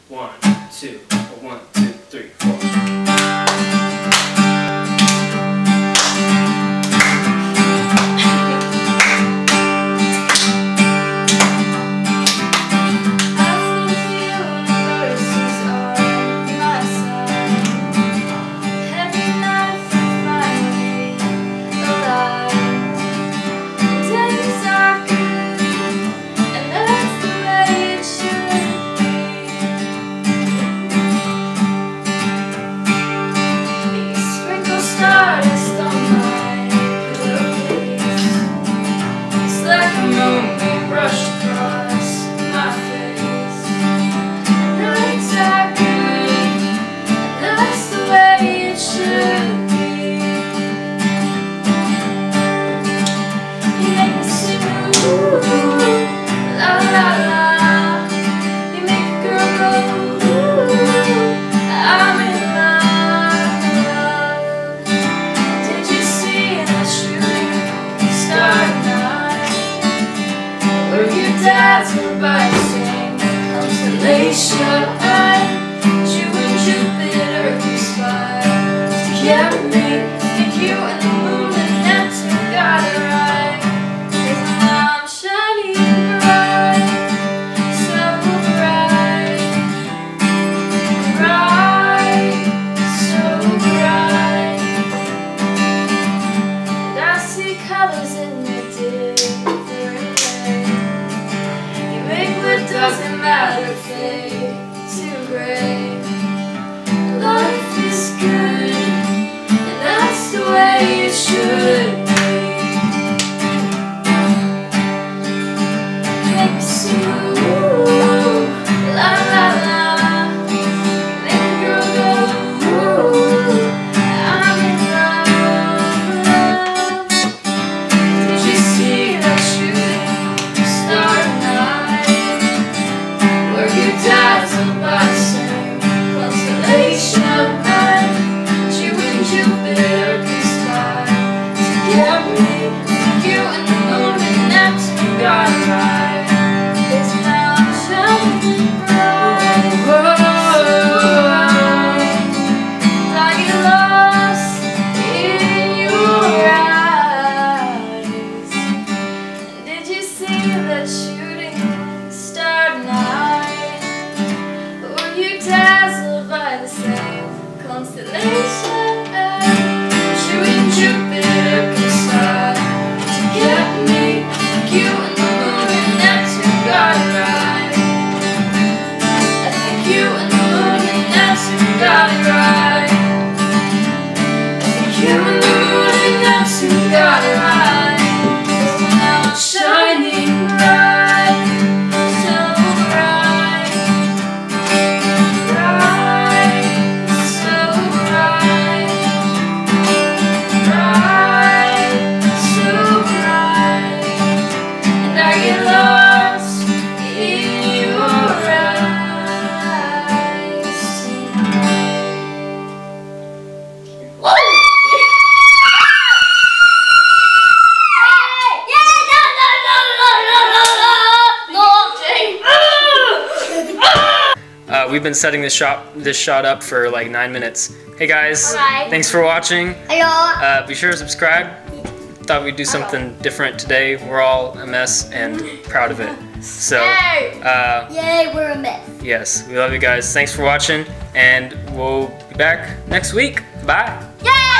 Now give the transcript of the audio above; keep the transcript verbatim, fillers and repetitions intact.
One, two, one, two, three, four. That's by the same constellation. You and Jupiter conspire together, make you and the moon and Neptune got it right. 'Cause I'm shining bright, so bright, bright, so bright. And I see colors in the different ways. It doesn't matter, fade to gray. Life is good, and that's the way it should be. Make me sing, ooh, la la la. Make a girl go, ooh, I'm in love. Did you see that shooting star night? Dazzled by the same constellation. You and Jupiter conspire together, you and the moon and Neptune got it right. It's now shining bright, so bright, and I get lost in your eyes. And did you see that shooting star night? Dazzled by the same constellation. You and Jupiter conspire to get me. You and the moon and Neptune got it right. I think you and the moon and Neptune got it right. I think you and the moon and Neptune got it right. 'Cause now I'm shining bright, so bright. Uh, we've been setting this shot this shot up for like nine minutes. Hey guys, Hi. Thanks for watching. Hello. Uh, be sure to subscribe. Thought we'd do something different today. We're all a mess and proud of it. So, uh, Yay, we're a mess. yes, we love you guys. Thanks for watching, and we'll be back next week. Bye. Yay!